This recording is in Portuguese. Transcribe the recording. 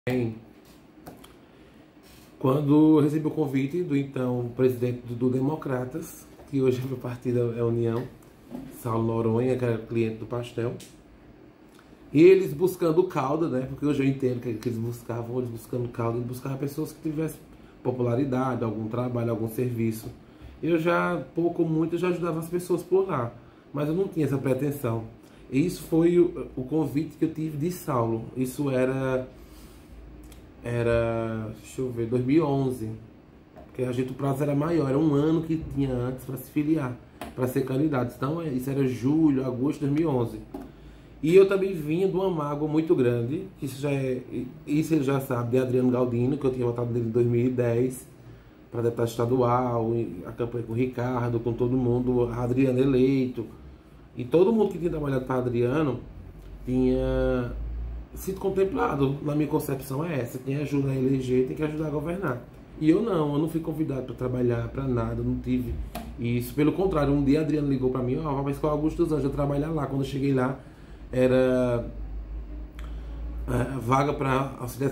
Bem, quando eu recebi o convite do então presidente do Democratas, que hoje é o partido é a União, Saulo Noronha, que era cliente do pastel, e eles buscando cauda, né? Porque hoje eu entendo que eles buscavam, eles buscando cauda, eles buscavam pessoas que tivessem popularidade, algum trabalho, algum serviço. Eu já, pouco ou muito, eu já ajudava as pessoas por lá, mas eu não tinha essa pretensão. E isso foi o convite que eu tive de Saulo. Isso era, deixa eu ver, 2011, porque o prazo era maior, era um ano que tinha antes para se filiar, para ser candidato. Então isso era julho, agosto de 2011. E eu também vinha de uma mágoa muito grande, que isso ele já sabe, de Adriano Galdino, que eu tinha votado nele em 2010 para deputado estadual, a campanha com o Ricardo, com todo mundo, Adriano eleito, e todo mundo que tinha trabalhado para Adriano tinha sido contemplado. Na minha concepção é essa: quem ajuda a eleger tem que ajudar a governar. E eu não fui convidado para trabalhar para nada, não tive isso. Pelo contrário, um dia Adriano ligou para mim: ó, vai escola Augusto dos Anjos, eu trabalhar lá. Quando eu cheguei lá, era vaga para auxiliar